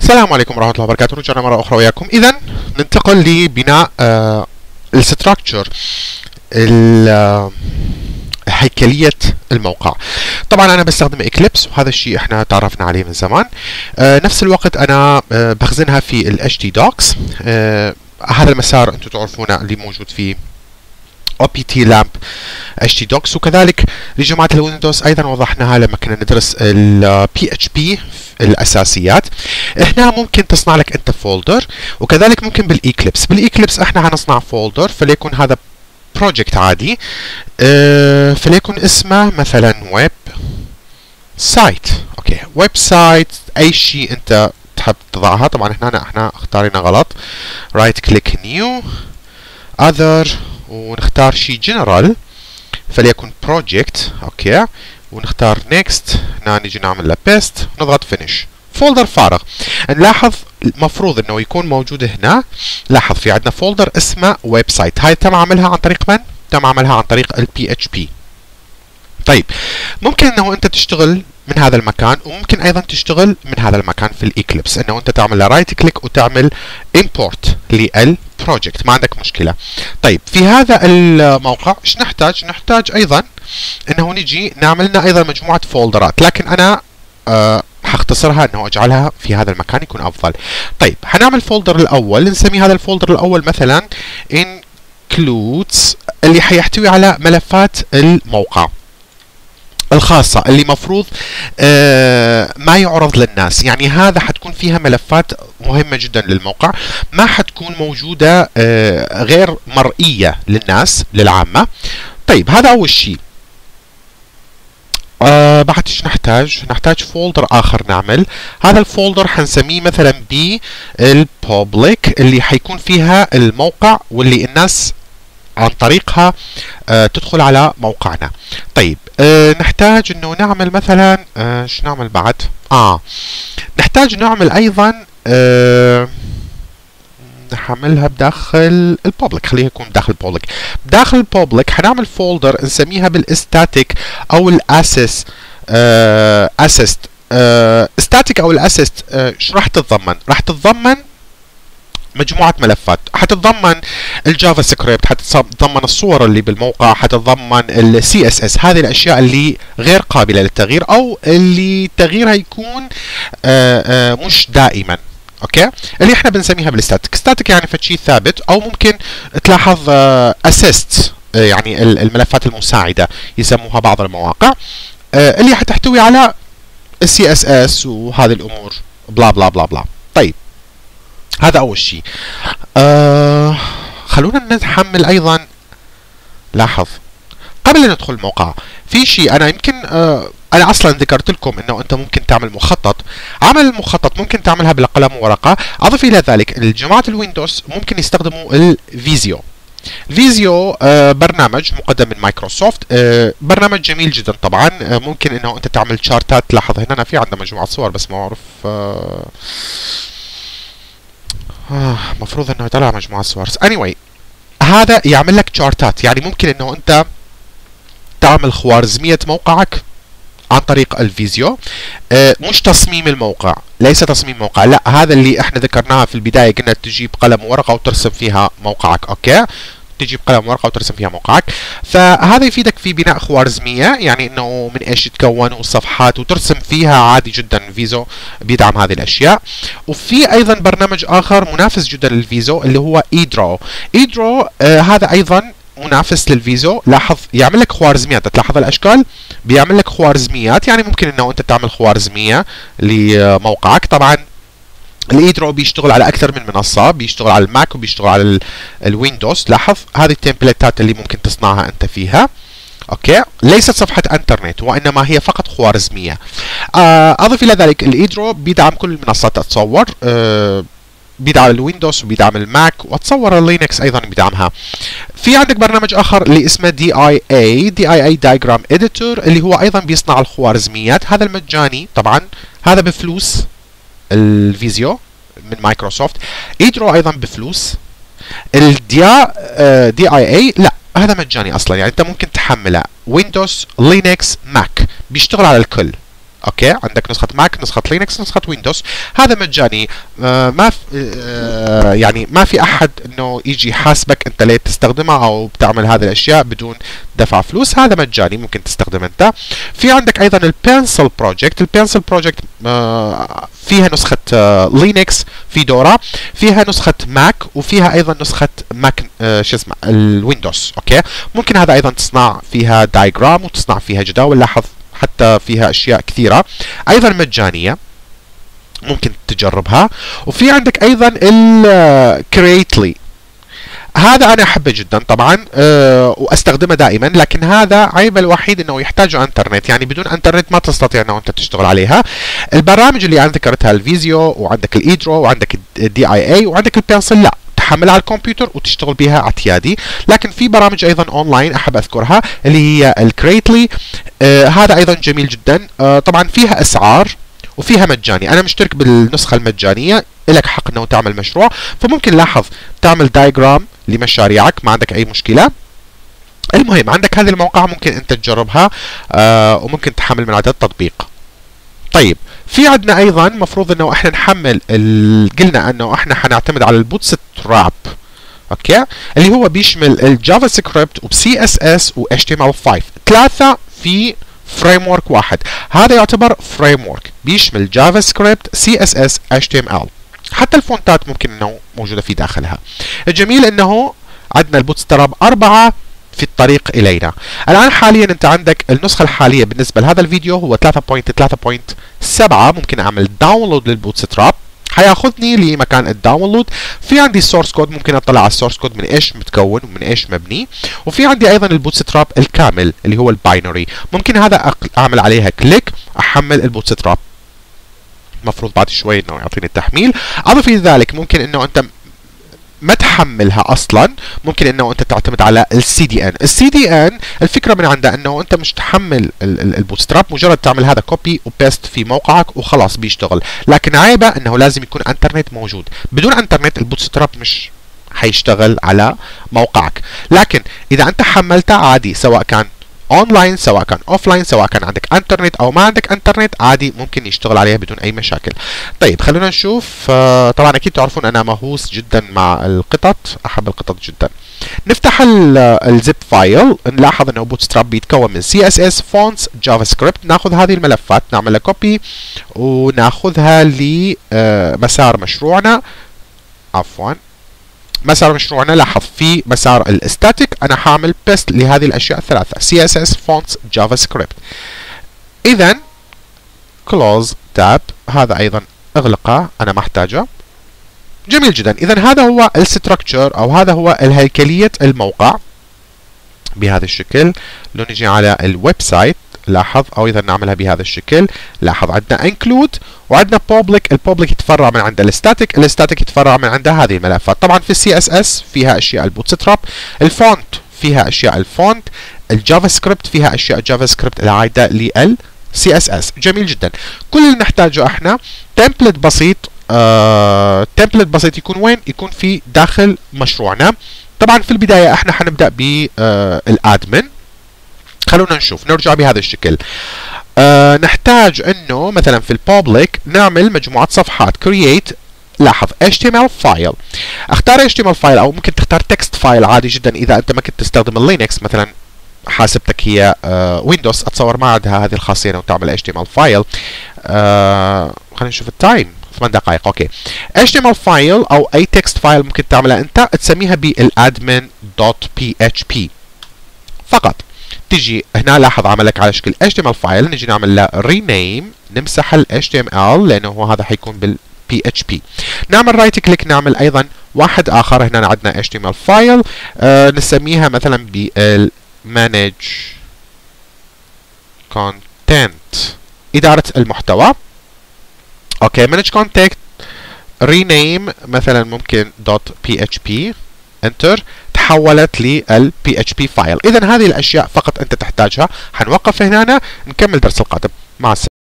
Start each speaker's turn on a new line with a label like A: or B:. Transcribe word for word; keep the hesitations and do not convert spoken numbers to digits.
A: السلام عليكم ورحمة الله وبركاته. رجعنا مرة أخرى وياكم. إذا ننتقل لبناء آه الستراكشر هيكلية الموقع. طبعا أنا بستخدم إكليبس وهذا الشيء إحنا تعرفنا عليه من زمان. آه نفس الوقت أنا آه بخزنها في ال إتش تي دوكس. آه هذا المسار أنتم تعرفونه اللي موجود في او بي تي لامب إتش تي دوكس، وكذلك لجماعة الويندوز أيضا وضحناها لما كنا ندرس ال بي إتش بي الأساسيات. هنا ممكن تصنع لك أنت فولدر، وكذلك ممكن بالإيكليبس. بالإيكليبس احنا هنصنع فولدر، فليكن هذا بروجكت عادي، اه فليكن اسمه مثلا ويب سايت. اوكي، ويب سايت أي شيء أنت تحب تضعها. طبعا هنا احنا اختارينا غلط. رايت كليك نيو اذر ونختار شيء جنرال، فليكن بروجكت. اوكي، ونختار نيكست. هنا نيجي نعمل له بيست ونضغط فينيش. فولدر فارغ. نلاحظ المفروض انه يكون موجود هنا. لاحظ في عندنا فولدر اسمه ويب سايت. هاي تم عملها عن طريق من؟ تم عملها عن طريق البي اتش بي. طيب ممكن انه انت تشتغل من هذا المكان، وممكن ايضا تشتغل من هذا المكان في الايكليبس، انه انت تعمل له رايت كليك وتعمل امبورت للبروجكت، ما عندك مشكله. طيب في هذا الموقع ايش نحتاج؟ نحتاج ايضا انه نجي نعمل لنا ايضا مجموعه فولدرات، لكن انا أه هختصرها انه اجعلها في هذا المكان يكون افضل. طيب هنعمل فولدر الاول، نسمي هذا الفولدر الاول مثلا includes، اللي حيحتوي على ملفات الموقع الخاصة اللي مفروض آه ما يعرض للناس. يعني هذا حتكون فيها ملفات مهمة جدا للموقع، ما حتكون موجودة آه غير مرئية للناس للعامة. طيب هذا أول شيء. آه بعد ايش نحتاج؟ نحتاج فولدر آخر نعمل. هذا الفولدر حنسميه مثلا بالبوبليك، اللي حيكون فيها الموقع واللي الناس عن طريقها آه تدخل على موقعنا. طيب آه نحتاج انه نعمل مثلا ايش آه نعمل بعد؟ اه نحتاج نعمل ايضا آه نحملها بداخل البوبليك. خليها يكون بداخل البوبليك. بداخل البوبليك حنعمل فولدر نسميها بالاستاتيك او الاسيس آه اسيست آه ستاتيك او الاسيست. ايش آه راح تتضمن؟ راح تتضمن مجموعة ملفات، حتتضمن الجافا سكريبت، حتتضمن الصور اللي بالموقع، حتتضمن السي اس اس. هذه الاشياء اللي غير قابلة للتغيير او اللي تغييرها يكون آآ آآ مش دائما. اوكي، اللي احنا بنسميها بالستاتيك. ستاتيك يعني فشي ثابت، او ممكن تلاحظ اسيست يعني الملفات المساعدة يسموها بعض المواقع، اللي حتحتوي على السي اس اس وهذه الامور بلا بلا بلا بلا. طيب هذا أول شيء. آه خلونا نحمل أيضا. لاحظ قبل أن ندخل الموقع في شيء أنا يمكن آه أنا أصلا ذكرت لكم أنه أنت ممكن تعمل مخطط. عمل المخطط ممكن تعملها بالقلم وورقة. أضف إلى ذلك الجماعة الويندوز ممكن يستخدموا الفيزيو. فيزيو آه برنامج مقدم من مايكروسوفت، آه برنامج جميل جدا طبعا. آه ممكن أنه أنت تعمل شارتات. لاحظ هنا أنا في عندنا مجموعة صور بس ما أعرف آه آه مفروض انه يطلع مجموعة صور. anyway هذا يعمل لك شارتات، يعني ممكن انه انت تعمل خوارزمية موقعك عن طريق الفيزيو. آه مش تصميم الموقع، ليس تصميم موقع، لا هذا اللي احنا ذكرناها في البداية، قلنا تجيب قلم وورقة وترسم فيها موقعك. اوكي، تجيب قلم ورقة وترسم فيها موقعك. فهذا يفيدك في بناء خوارزمية، يعني انه من ايش يتكون والصفحات وترسم فيها عادي جدا. فيزو بيدعم هذه الاشياء. وفي ايضا برنامج اخر منافس جدا للفيزو اللي هو ايدرو. ايدرو آه هذا ايضا منافس للفيزو. لاحظ يعمل لك خوارزميات، تلاحظ الاشكال بيعمل لك خوارزميات، يعني ممكن انه انت تعمل خوارزمية لموقعك. طبعا الايدرو بيشتغل على اكثر من منصه، بيشتغل على الماك وبيشتغل على الويندوز. لاحظ هذه التمبلتات اللي ممكن تصنعها انت فيها. اوكي، ليست صفحه انترنت وانما هي فقط خوارزميه. آه اضف الى ذلك الايدرو بيدعم كل المنصات. اتصور آه بيدعم الويندوز وبيدعم الماك، واتصور اللينكس ايضا بيدعمها. في عندك برنامج اخر اللي اسمه دي اي اي دي اي اي دايجرام اديتور، اللي هو ايضا بيصنع الخوارزميات. هذا المجاني طبعا، هذا بفلوس الفيزيو من مايكروسوفت. ايدرو ايضا بفلوس. الديا دي اي اي لا هذا مجاني اصلا، يعني انت ممكن تحمله ويندوز لينكس ماك، بيشتغل على الكل. اوكي، عندك نسخة ماك، نسخة لينكس، نسخة ويندوز. هذا مجاني. آه ما في آه يعني ما في احد انه يجي يحاسبك انت ليه تستخدمها او بتعمل هذه الاشياء بدون دفع فلوس. هذا مجاني ممكن تستخدم انت. في عندك ايضا البنسل بروجكت. البنسل بروجكت آه فيها نسخة آه لينكس في دورا، فيها نسخة ماك، وفيها ايضا نسخة ماك آه شو اسمه الويندوز. اوكي، ممكن هذا ايضا تصنع فيها دايجرام وتصنع فيها جداول، لاحظ حتى فيها اشياء كثيره ايضا مجانيه ممكن تجربها. وفي عندك ايضا الكريتلي، هذا انا احبه جدا طبعا أه واستخدمه دائما، لكن هذا عيبه الوحيد انه يحتاج انترنت، يعني بدون انترنت ما تستطيع انه انت تشتغل عليها. البرامج اللي انا ذكرتها الفيزيو وعندك الايدرو وعندك الدي اي اي وعندك البنسل لا تحملها على الكمبيوتر وتشتغل بها اعتيادي. لكن في برامج ايضا اونلاين احب اذكرها اللي هي الكريتلي. آه هذا ايضا جميل جدا. آه طبعا فيها اسعار وفيها مجاني. انا مشترك بالنسخه المجانيه، لك حق انه تعمل مشروع، فممكن لاحظ تعمل دايجرام لمشاريعك ما عندك اي مشكله. المهم عندك هذه الموقع ممكن انت تجربها آه وممكن تحمل من عدد تطبيق. طيب في عندنا ايضا مفروض انه احنا نحمل، قلنا انه احنا حنعتمد على البوتستراب اوكي، اللي هو بيشمل الجافا سكريبت وبسي اس اس و اتش تي ام ال خمسة، ثلاثه في فريم ورك واحد. هذا يعتبر فريم ورك بيشمل جافا سكريبت، سي اس اس، اتش تي ام ال. حتى الفونتات ممكن انه موجوده في داخلها. الجميل انه عندنا البوتستراب أربعة في الطريق إلينا. الآن حاليا أنت عندك النسخة الحالية بالنسبة لهذا الفيديو هو ثلاثة نقطة ثلاثة نقطة سبعة. ممكن أعمل داونلود للبوتستراب، حياخذني لمكان الداونلود. في عندي السورس كود، ممكن أطلع على السورس كود من إيش متكون ومن إيش مبني. وفي عندي أيضا البوتستراب الكامل اللي هو الباينري، ممكن هذا أعمل عليها كليك أحمل البوتستراب. المفروض بعد شوي إنه يعطيني التحميل. أضف إلى ذلك ممكن إنه أنت ما تحملها اصلا، ممكن انه انت تعتمد على السي دي ان. السي دي ان الفكره من عندها انه انت مش تحمل البوتستراب، مجرد تعمل هذا كوبي وبيست في موقعك وخلاص بيشتغل. لكن عيبه انه لازم يكون انترنت موجود، بدون انترنت البوتستراب مش حيشتغل على موقعك. لكن اذا انت حملتها عادي، سواء كان اونلاين سواء كان اوفلاين، سواء كان عندك انترنت او ما عندك انترنت، عادي ممكن يشتغل عليها بدون اي مشاكل. طيب خلونا نشوف. آه طبعا اكيد تعرفون انا مهووس جدا مع القطط، احب القطط جدا. نفتح الزب فايل، نلاحظ انه بوتستراب بيتكون من سي اس اس، فونتس، جافا سكريبت. ناخذ هذه الملفات نعملها كوبي وناخذها لمسار مشروعنا. عفوا مسار مشروعنا، لاحظ في مسار الاستاتيك انا حاعمل بيست لهذه الاشياء الثلاثه، سي اس اس، فونتس، جافا سكريبت. اذا كلوز تاب، هذا ايضا اغلقه انا ما احتاجه. جميل جدا. اذا هذا هو الستركتشر او هذا هو الهيكليه الموقع بهذا الشكل. لو نجي على الويب سايت لاحظ، او اذا نعملها بهذا الشكل لاحظ عندنا انكلود وعندنا بابليك. البابليك يتفرع من عند الستاتيك، الستاتيك يتفرع من عند هذه الملفات. طبعا في السي اس اس فيها اشياء البوتستراب، الفونت فيها اشياء الفونت، الجافا سكريبت فيها اشياء جافا سكريبت العايده للسي اس اس. جميل جدا. كل اللي نحتاجه احنا تمبلت بسيط. آه تمبلت بسيط يكون وين؟ يكون في داخل مشروعنا. طبعا في البدايه احنا حنبدا بالادمن. خلونا نشوف، نرجع بهذا الشكل. آه نحتاج انه مثلا في البابليك نعمل مجموعه صفحات كرييت. لاحظ اتش تي ام ال فايل، اختار اتش تي ام ال فايل او ممكن تختار تكست فايل عادي جدا اذا انت ما كنت تستخدم اللينكس، مثلا حاسبتك هي ويندوز، آه اتصور ما عندها هذه الخاصيه انه تعمل اتش تي ام ال فايل. آه خلينا نشوف التايم، ثمان دقائق. اوكي، اتش تي ام ال فايل او اي تكست فايل ممكن تعملها انت، تسميها بالادمن دوت بي اتش بي فقط. تجي هنا لاحظ عملك على شكل اتش تي ام ال فايل، نجي نعمل له رينيم، نمسح ال اتش تي ام ال لانه هذا حيكون بال بي اتش بي. نعمل رايت كليك، نعمل ايضا واحد اخر. هنا عندنا اتش تي ام ال فايل، آه نسميها مثلا بال manage content، اداره المحتوى. اوكي، manage content rename مثلا ممكن دوت بي اتش بي، انتر، تحولت لل بي اتش بي فايل. اذا هذه الاشياء فقط انت تحتاجها. حنوقف هنا، نكمل درس القادم. مع السلامه.